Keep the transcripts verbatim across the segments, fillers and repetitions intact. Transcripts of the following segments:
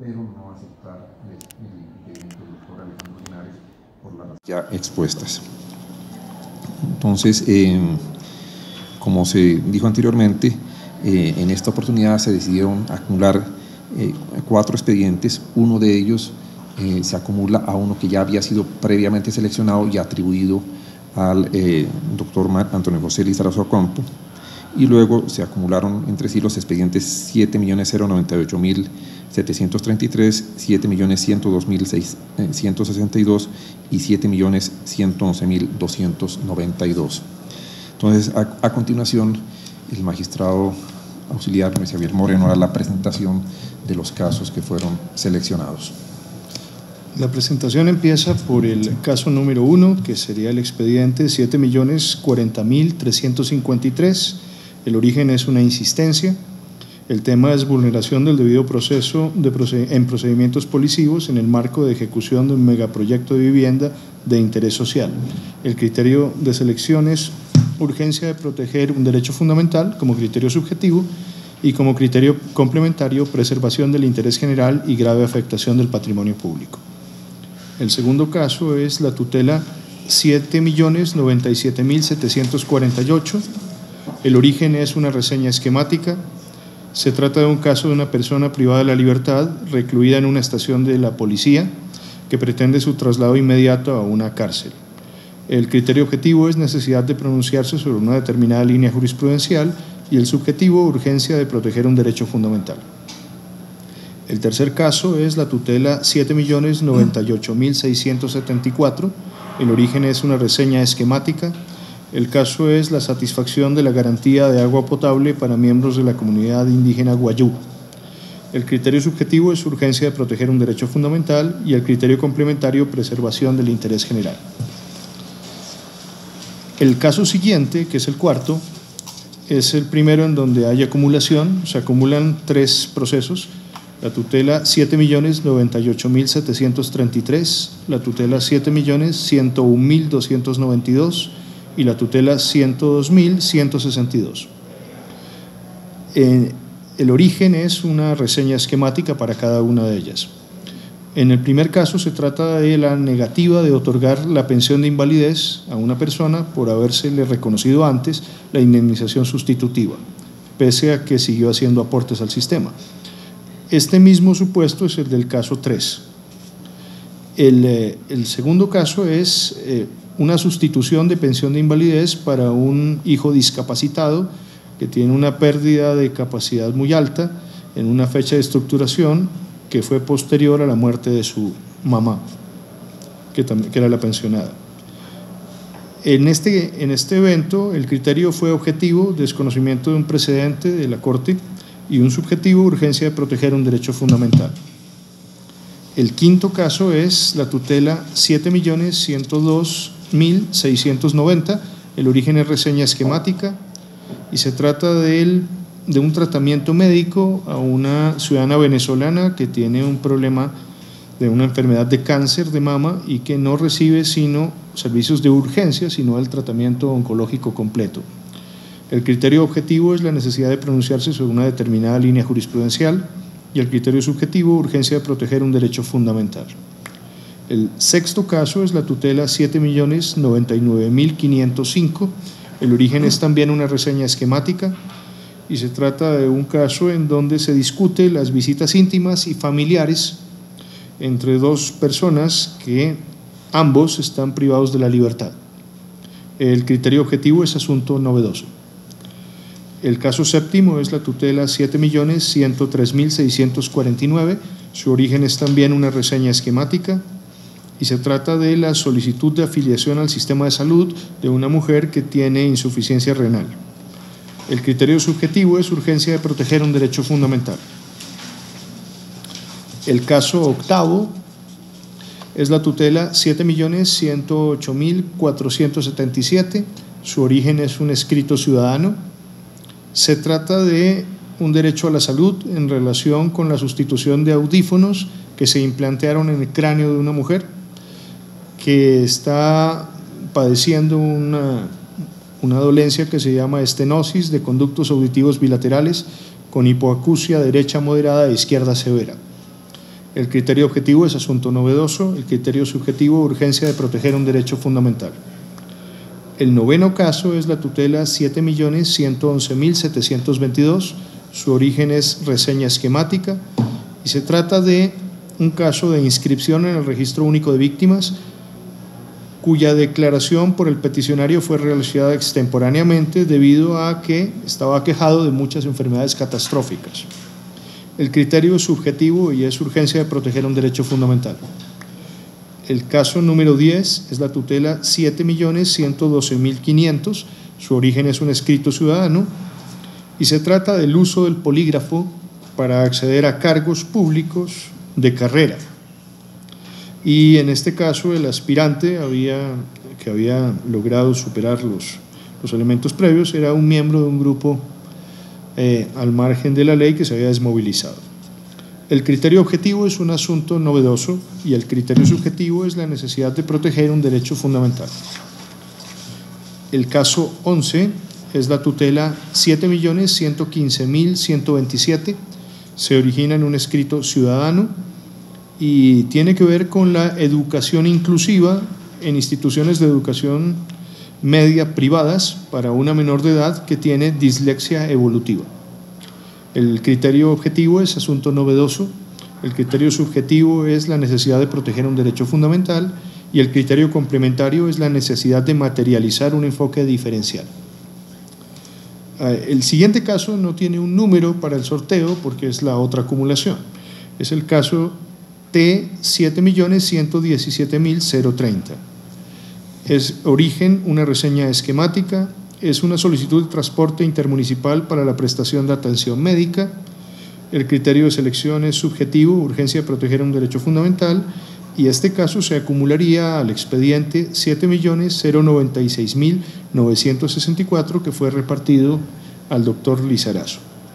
pero no aceptar el impedimento del doctor Alejandro Linares por las ya expuestas. Entonces, eh, como se dijo anteriormente, eh, en esta oportunidad se decidieron acumular eh, cuatro expedientes. Uno de ellos eh, se acumula a uno que ya había sido previamente seleccionado y atribuido al eh, doctor Antonio José Lizarazo Ocampo, y luego se acumularon entre sí los expedientes siete millones noventa y ocho mil setecientos treinta y tres, siete millones ciento dos mil ciento sesenta y dos y siete millones ciento once mil doscientos noventa y dos. Entonces, a, a continuación, el magistrado auxiliar Luis Javier Moreno hará la presentación de los casos que fueron seleccionados. La presentación empieza por el caso número uno, que sería el expediente siete millones cuarenta mil trescientos cincuenta y tres. El origen es una insistencia. El tema es vulneración del debido proceso de proced en procedimientos policivos en el marco de ejecución de un megaproyecto de vivienda de interés social. El criterio de selección es urgencia de proteger un derecho fundamental como criterio subjetivo y como criterio complementario preservación del interés general y grave afectación del patrimonio público. El segundo caso es la tutela siete millones noventa y siete mil setecientos cuarenta y ocho. El origen es una reseña esquemática. Se trata de un caso de una persona privada de la libertad recluida en una estación de la policía que pretende su traslado inmediato a una cárcel. El criterio objetivo es necesidad de pronunciarse sobre una determinada línea jurisprudencial y el subjetivo, urgencia de proteger un derecho fundamental. El tercer caso es la tutela siete millones noventa y ocho mil seiscientos setenta y cuatro. El origen es una reseña esquemática. El caso es la satisfacción de la garantía de agua potable para miembros de la comunidad indígena Guayú. El criterio subjetivo es urgencia de proteger un derecho fundamental y el criterio complementario, preservación del interés general. El caso siguiente, que es el cuarto, es el primero en donde hay acumulación. Se acumulan tres procesos. La tutela siete millones noventa y ocho mil setecientos treinta y tres, la tutela siete millones ciento un mil doscientos noventa y dos y la tutela ciento dos mil ciento sesenta y dos. Eh, el origen es una reseña esquemática para cada una de ellas. En el primer caso se trata de la negativa de otorgar la pensión de invalidez a una persona por habérsele reconocido antes la indemnización sustitutiva, pese a que siguió haciendo aportes al sistema. Este mismo supuesto es el del caso tres. El, eh, el segundo caso es eh, una sustitución de pensión de invalidez para un hijo discapacitado que tiene una pérdida de capacidad muy alta en una fecha de estructuración que fue posterior a la muerte de su mamá, que, también, que era la pensionada. En este, en este evento el criterio fue objetivo, desconocimiento de un precedente de la Corte, y un subjetivo, urgencia de proteger un derecho fundamental. El quinto caso es la tutela siete millones ciento dos mil seiscientos noventa. El origen es reseña esquemática y se trata de, el, de un tratamiento médico a una ciudadana venezolana que tiene un problema de una enfermedad de cáncer de mama y que no recibe sino servicios de urgencia, sino el tratamiento oncológico completo. El criterio objetivo es la necesidad de pronunciarse sobre una determinada línea jurisprudencial y el criterio subjetivo, urgencia de proteger un derecho fundamental. El sexto caso es la tutela siete millones noventa y nueve mil quinientos cinco. El origen es también una reseña esquemática y se trata de un caso en donde se discute las visitas íntimas y familiares entre dos personas que ambos están privados de la libertad. El criterio objetivo es asunto novedoso. El caso séptimo es la tutela siete millones ciento tres mil seiscientos cuarenta y nueve. Su origen es también una reseña esquemática y se trata de la solicitud de afiliación al sistema de salud de una mujer que tiene insuficiencia renal. El criterio subjetivo es urgencia de proteger un derecho fundamental. El caso octavo es la tutela siete millones ciento ocho mil cuatrocientos setenta y siete. Su origen es un escrito ciudadano. Se trata de un derecho a la salud en relación con la sustitución de audífonos que se implantaron en el cráneo de una mujer que está padeciendo una, una dolencia que se llama estenosis de conductos auditivos bilaterales con hipoacusia derecha moderada e izquierda severa. El criterio objetivo es asunto novedoso. El criterio subjetivo, urgencia de proteger un derecho fundamental. El noveno caso es la tutela siete millones ciento once mil setecientos veintidós. Su origen es reseña esquemática y se trata de un caso de inscripción en el Registro Único de Víctimas cuya declaración por el peticionario fue realizada extemporáneamente debido a que estaba aquejado de muchas enfermedades catastróficas. El criterio es subjetivo y es urgencia de proteger un derecho fundamental. El caso número diez es la tutela siete millones ciento doce mil quinientos. Su origen es un escrito ciudadano y se trata del uso del polígrafo para acceder a cargos públicos de carrera. Y en este caso el aspirante había, que había logrado superar los, los elementos previos era un miembro de un grupo eh, al margen de la ley que se había desmovilizado. El criterio objetivo es un asunto novedoso y el criterio subjetivo es la necesidad de proteger un derecho fundamental. El caso once es la tutela siete millones ciento quince mil ciento veintisiete. Se origina en un escrito ciudadano y tiene que ver con la educación inclusiva en instituciones de educación media privadas para una menor de edad que tiene dislexia evolutiva. El criterio objetivo es asunto novedoso, el criterio subjetivo es la necesidad de proteger un derecho fundamental y el criterio complementario es la necesidad de materializar un enfoque diferencial. El siguiente caso no tiene un número para el sorteo porque es la otra acumulación. Es el caso T siete millones ciento diecisiete mil treinta. Es origen una reseña esquemática, es una solicitud de transporte intermunicipal para la prestación de atención médica. El criterio de selección es subjetivo, urgencia de proteger un derecho fundamental, y este caso se acumularía al expediente siete millones noventa y seis mil novecientos sesenta y cuatro que fue repartido al doctor Lizarazo.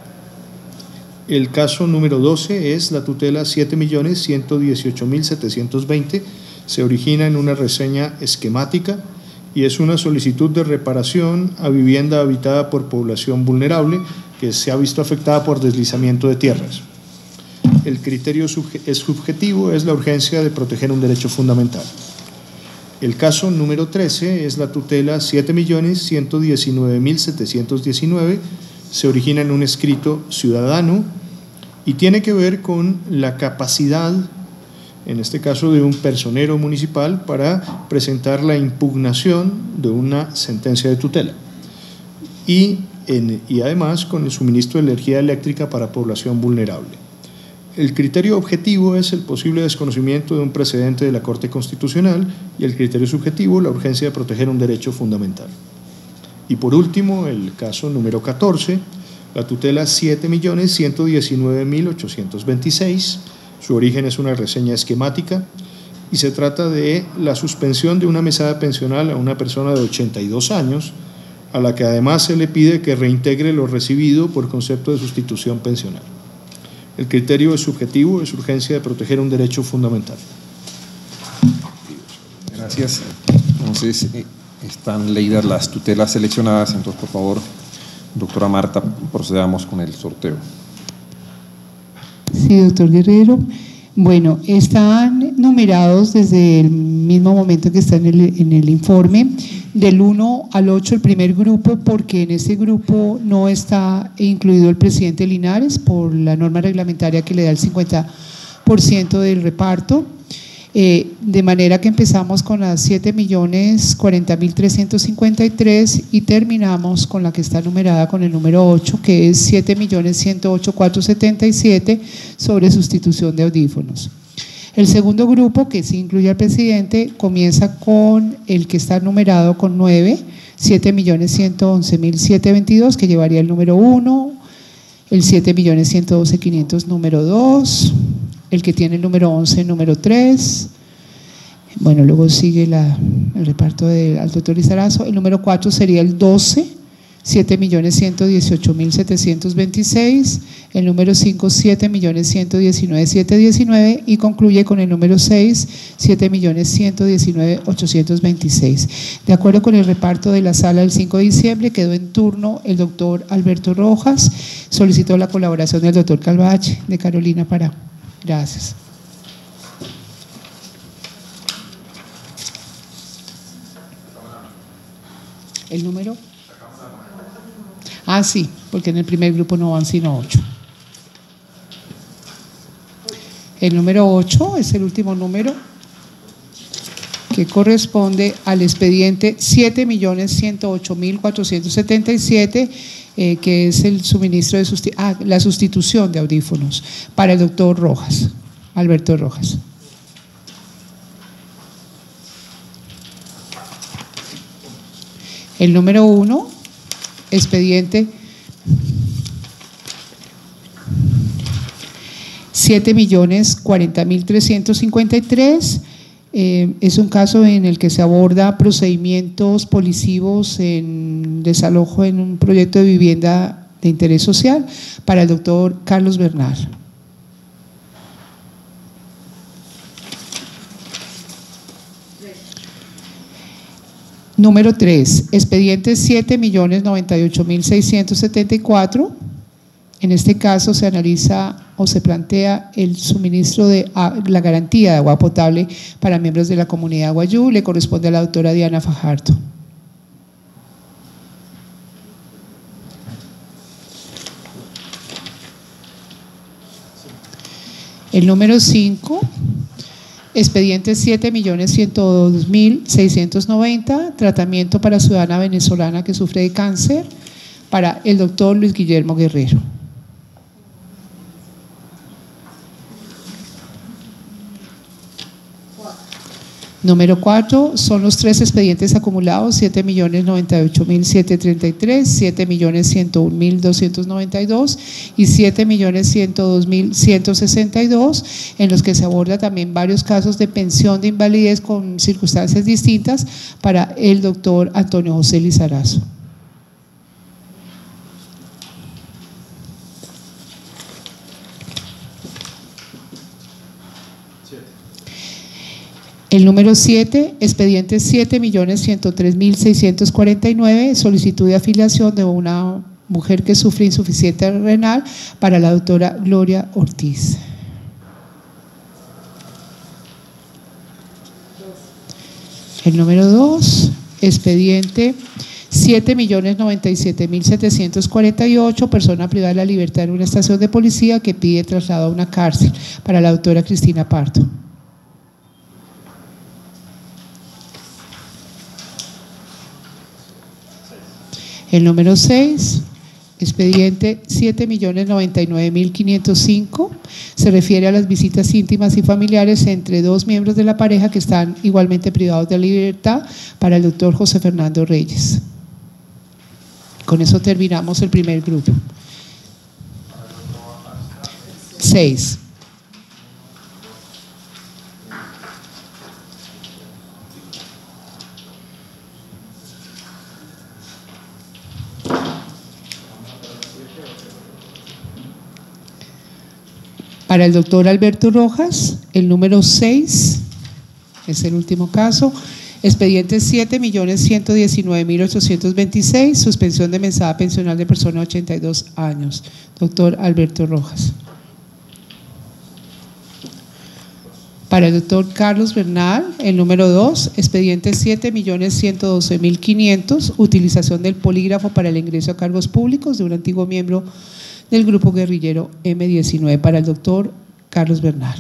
El caso número doce es la tutela siete millones ciento dieciocho mil setecientos veinte, se origina en una reseña esquemática y es una solicitud de reparación a vivienda habitada por población vulnerable que se ha visto afectada por deslizamiento de tierras. El criterio es subjetivo, es la urgencia de proteger un derecho fundamental. El caso número trece es la tutela siete millones ciento diecinueve mil setecientos diecinueve, se origina en un escrito ciudadano y tiene que ver con la capacidad, en este caso de un personero municipal, para presentar la impugnación de una sentencia de tutela y, en, y además con el suministro de energía eléctrica para población vulnerable. El criterio objetivo es el posible desconocimiento de un precedente de la Corte Constitucional y el criterio subjetivo, la urgencia de proteger un derecho fundamental. Y por último, el caso número catorce, la tutela siete millones ciento diecinueve mil ochocientos veintiséis, su origen es una reseña esquemática y se trata de la suspensión de una mesada pensional a una persona de ochenta y dos años, a la que además se le pide que reintegre lo recibido por concepto de sustitución pensional. El criterio es subjetivo, es urgencia de proteger un derecho fundamental. Gracias. Entonces, están leídas las tutelas seleccionadas, entonces, por favor, doctora Marta, procedamos con el sorteo. Sí, doctor Guerrero. Bueno, están numerados desde el mismo momento que está en el, en el informe, del uno al ocho el primer grupo, porque en ese grupo no está incluido el presidente Linares por la norma reglamentaria que le da el cincuenta por ciento del reparto. Eh, de manera que empezamos con las siete millones cuarenta mil trescientos cincuenta y tres y terminamos con la que está numerada con el número ocho, que es siete millones ciento ocho mil cuatrocientos setenta y siete sobre sustitución de audífonos. El segundo grupo, que sí incluye al presidente, comienza con el que está numerado con nueve, siete millones ciento once mil setecientos veintidós, que llevaría el número uno, el siete millones ciento doce mil quinientos número dos, el que tiene el número once, número tres, bueno, luego sigue la, el reparto del doctor Lizarazo. El número cuatro sería el doce, siete millones ciento dieciocho mil setecientos veintiséis, el número cinco, siete millones ciento diecinueve mil setecientos diecinueve y concluye con el número seis, siete millones ciento diecinueve mil ochocientos veintiséis. De acuerdo con el reparto de la sala del cinco de diciembre, quedó en turno el doctor Alberto Rojas, solicitó la colaboración del doctor Calvache de Carolina Pará. Gracias. ¿El número? Ah, sí, porque en el primer grupo no van sino ocho. El número ocho es el último número que corresponde al expediente siete millones ciento ocho mil cuatrocientos setenta y siete, eh, que es el suministro de susti ah, la sustitución de audífonos para el doctor Rojas, Alberto Rojas. El número uno, expediente siete millones cuarenta mil trescientos cincuenta y tres, eh, es un caso en el que se aborda procedimientos policivos en desalojo en un proyecto de vivienda de interés social para el doctor Carlos Bernal. Número tres, expediente siete millones noventa y ocho mil seiscientos setenta y cuatro. En este caso se analiza o se plantea el suministro de la garantía de agua potable para miembros de la comunidad Guayú. Le corresponde a la doctora Diana Fajardo. El número cinco, expediente siete millones ciento dos mil seiscientos noventa, tratamiento para ciudadana venezolana que sufre de cáncer, para el doctor Luis Guillermo Guerrero. Número cuatro, son los tres expedientes acumulados, siete millones noventa y ocho mil setecientos treinta y tres, siete millones ciento uno mil doscientos noventa y dos y siete millones ciento dos mil ciento sesenta y dos, en los que se aborda también varios casos de pensión de invalidez con circunstancias distintas para el doctor Antonio José Lizarazo. El número siete, expediente siete millones ciento tres mil seiscientos cuarenta y nueve, solicitud de afiliación de una mujer que sufre insuficiencia renal para la doctora Gloria Ortiz. El número dos, expediente siete millones noventa y siete mil setecientos cuarenta y ocho, persona privada de la libertad en una estación de policía que pide traslado a una cárcel para la doctora Cristina Pardo. El número seis, expediente siete millones noventa y nueve mil quinientos cinco, se refiere a las visitas íntimas y familiares entre dos miembros de la pareja que están igualmente privados de la libertad para el doctor José Fernando Reyes. Con eso terminamos el primer grupo. Seis. Para el doctor Alberto Rojas, el número seis, es el último caso, expediente siete millones ciento diecinueve mil ochocientos veintiséis, suspensión de mesada pensional de persona de ochenta y dos años, doctor Alberto Rojas. Para el doctor Carlos Bernal, el número dos, expediente siete millones ciento doce mil quinientos, utilización del polígrafo para el ingreso a cargos públicos de un antiguo miembro del grupo guerrillero eme diecinueve para el doctor Carlos Bernal.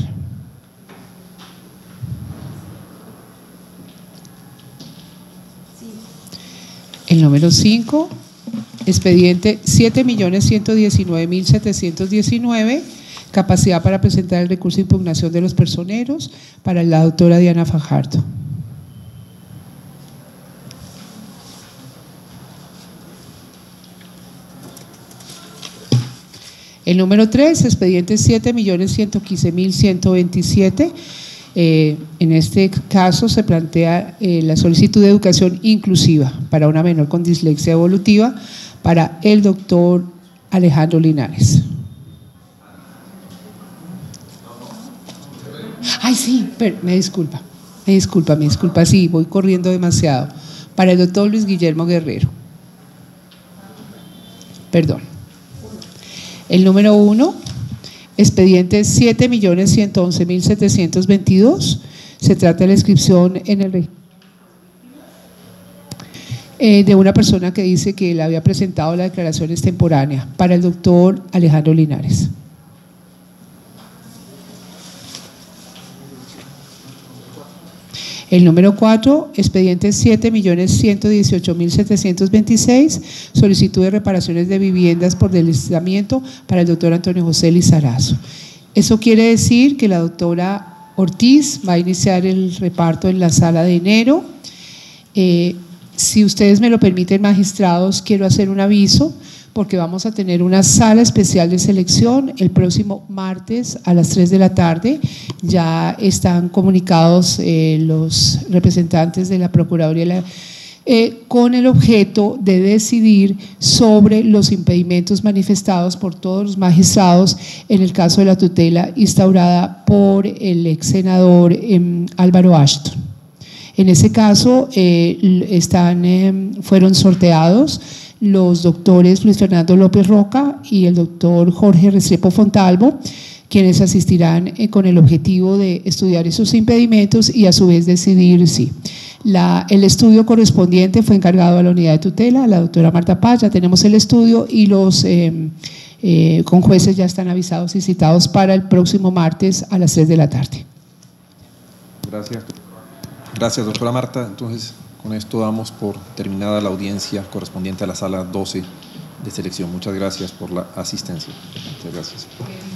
El número cinco, expediente siete millones ciento diecinueve mil setecientos diecinueve, capacidad para presentar el recurso de impugnación de los personeros para la doctora Diana Fajardo. El número tres, expediente siete millones ciento quince mil ciento veintisiete. Eh, en este caso se plantea eh, la solicitud de educación inclusiva para una menor con dislexia evolutiva para el doctor Alejandro Linares. Ay, sí, pero, me disculpa, me disculpa, me disculpa, sí, voy corriendo demasiado. Para el doctor Luis Guillermo Guerrero. Perdón. El número uno, expediente siete millones ciento once mil setecientos veintidós, se trata de la inscripción en el registro eh, de una persona que dice que le había presentado la declaración extemporánea para el doctor Alejandro Linares. El número cuatro, expediente siete millones ciento dieciocho mil setecientos veintiséis, solicitud de reparaciones de viviendas por deslizamiento para el doctor Antonio José Lizarazo. Eso quiere decir que la doctora Ortiz va a iniciar el reparto en la sala de enero. Eh, si ustedes me lo permiten, magistrados, quiero hacer un aviso, porque vamos a tener una sala especial de selección el próximo martes a las tres de la tarde. Ya están comunicados eh, los representantes de la Procuraduría la, eh, con el objeto de decidir sobre los impedimentos manifestados por todos los magistrados en el caso de la tutela instaurada por el ex senador eh, Álvaro Ashton. En ese caso eh, están, eh, fueron sorteados los doctores Luis Fernando López Roca y el doctor Jorge Restrepo Fontalvo, quienes asistirán eh, con el objetivo de estudiar esos impedimentos y a su vez decidir si. La, el estudio correspondiente fue encargado a la unidad de tutela, a la doctora Marta Paz. Ya tenemos el estudio y los eh, eh, conjueces ya están avisados y citados para el próximo martes a las tres de la tarde. Gracias. Gracias, doctora Marta. Entonces, con esto damos por terminada la audiencia correspondiente a la sala doce de selección. Muchas gracias por la asistencia. Muchas gracias.